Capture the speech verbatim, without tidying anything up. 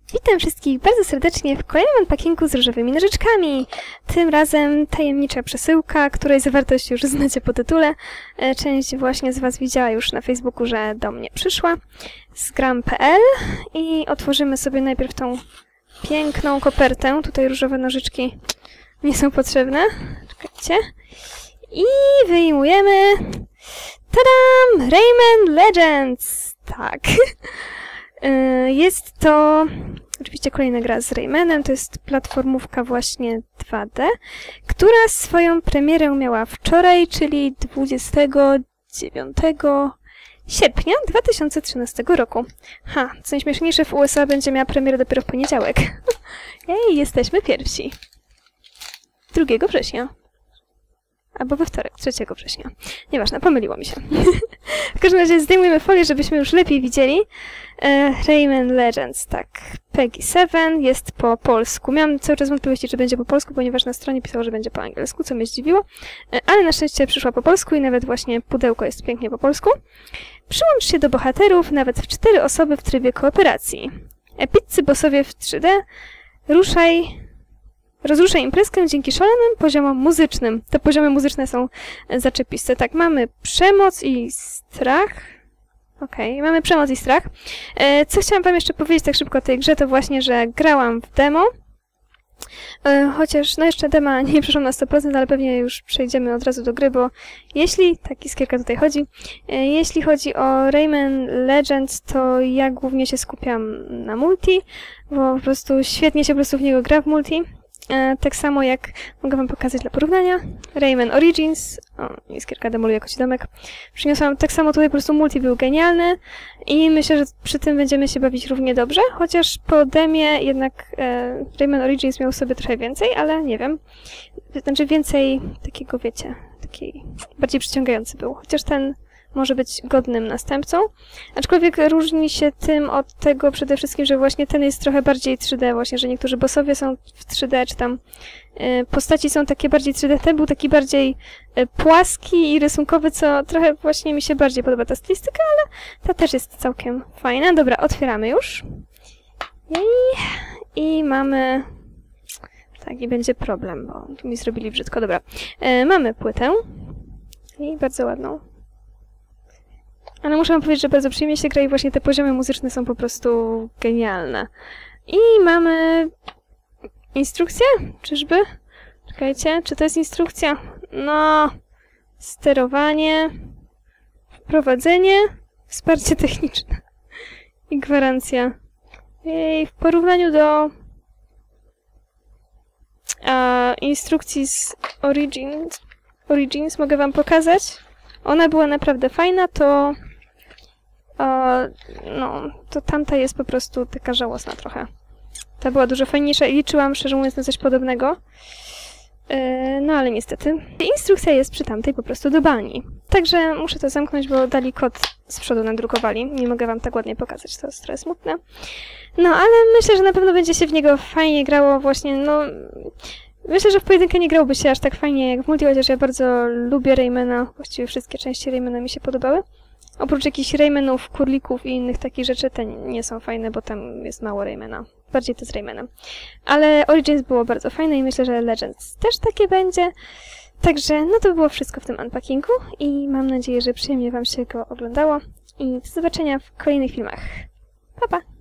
Witam wszystkich bardzo serdecznie w kolejnym unpackingu z różowymi nożyczkami. Tym razem tajemnicza przesyłka, której zawartość już znacie po tytule. Część właśnie z Was widziała już na Facebooku, że do mnie przyszła z gram kropka p l i otworzymy sobie najpierw tą piękną kopertę. Tutaj różowe nożyczki nie są potrzebne. Czekajcie. I wyjmujemy... Tadam! Rayman Legends! Tak. Jest to oczywiście kolejna gra z Raymanem, to jest platformówka właśnie dwa D, która swoją premierę miała wczoraj, czyli dwudziestego dziewiątego sierpnia dwa tysiące trzynastego roku. Ha, co najśmieszniejsze, w U S A będzie miała premierę dopiero w poniedziałek. Ej, jesteśmy pierwsi. drugiego września. Albo we wtorek, trzeciego września. Nieważne, pomyliło mi się. W każdym razie zdejmujemy folię, żebyśmy już lepiej widzieli. E, Rayman Legends, tak. Peggy siedem jest po polsku. Miałam cały czas wątpliwości, czy będzie po polsku, ponieważ na stronie pisało, że będzie po angielsku, co mnie zdziwiło. E, ale na szczęście przyszła po polsku i nawet właśnie pudełko jest pięknie po polsku. Przyłącz się do bohaterów, nawet w cztery osoby w trybie kooperacji. Epiccy bossowie w trzy D. Ruszaj... Rozruszaj imprezkę dzięki szalonym poziomom muzycznym. Te poziomy muzyczne są zaczepiste. Tak, mamy przemoc i strach. Okej, okay, mamy przemoc i strach. E, co chciałam wam jeszcze powiedzieć tak szybko o tej grze, to właśnie, że grałam w demo. E, chociaż, no jeszcze dema nie przeszłam na sto procent, ale pewnie już przejdziemy od razu do gry, bo jeśli, tak Iskierka tutaj chodzi, e, jeśli chodzi o Rayman Legends, to ja głównie się skupiam na multi, bo po prostu świetnie się po prostu w niego gra w multi. E, tak samo jak mogę wam pokazać dla porównania. Rayman Origins. O, Iskierka demoluje koci domek. Przyniosłam tak samo tutaj, po prostu multi był genialny i myślę, że przy tym będziemy się bawić równie dobrze, chociaż po demie jednak e, Rayman Origins miał sobie trochę więcej, ale nie wiem. Znaczy więcej takiego, wiecie, takiej bardziej przyciągający był, chociaż ten może być godnym następcą. Aczkolwiek różni się tym od tego przede wszystkim, że właśnie ten jest trochę bardziej trzy D, właśnie, że niektórzy bossowie są w trzy D, czy tam y, postaci są takie bardziej trzy D. Ten był taki bardziej y, płaski i rysunkowy, co trochę właśnie mi się bardziej podoba ta stylistyka, ale ta też jest całkiem fajna. Dobra, otwieramy już. Jej. I mamy... Tak, i będzie problem, bo tu mi zrobili brzydko. Dobra, y, mamy płytę. I bardzo ładną. Ale muszę wam powiedzieć, że bardzo przyjemnie się gra i właśnie te poziomy muzyczne są po prostu genialne. I mamy... instrukcję? Czyżby? Czekajcie, czy to jest instrukcja? No... Sterowanie... Wprowadzenie... Wsparcie techniczne. I gwarancja. I w porównaniu do... A, instrukcji z Origins... Origins mogę wam pokazać. Ona była naprawdę fajna, to... E, no, to tamta jest po prostu taka żałosna trochę. Ta była dużo fajniejsza i liczyłam, szczerze mówiąc, na coś podobnego. E, no, ale niestety. Instrukcja jest przy tamtej po prostu do bani. Także muszę to zamknąć, bo dali kod z przodu nadrukowali. Nie mogę wam tak ładnie pokazać, to jest trochę smutne. No, ale myślę, że na pewno będzie się w niego fajnie grało właśnie, no... Myślę, że w pojedynkę nie grałby się aż tak fajnie jak w multi, chociaż ja bardzo lubię Raymana. Właściwie wszystkie części Raymana mi się podobały. Oprócz jakichś Raymanów, kurlików i innych takich rzeczy, te nie są fajne, bo tam jest mało Raymana. Bardziej to z Raymanem. Ale Origins było bardzo fajne i myślę, że Legends też takie będzie. Także no to było wszystko w tym unpackingu i mam nadzieję, że przyjemnie wam się go oglądało. I do zobaczenia w kolejnych filmach. Pa, pa!